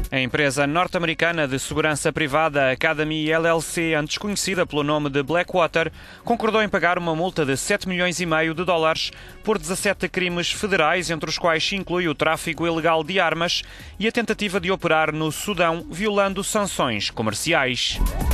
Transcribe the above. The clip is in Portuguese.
A empresa norte-americana de segurança privada Academy LLC, antes conhecida pelo nome de Blackwater, concordou em pagar uma multa de 7,5 milhões de dólares por 17 crimes federais, entre os quais se inclui o tráfico ilegal de armas e a tentativa de operar no Sudão, violando sanções comerciais.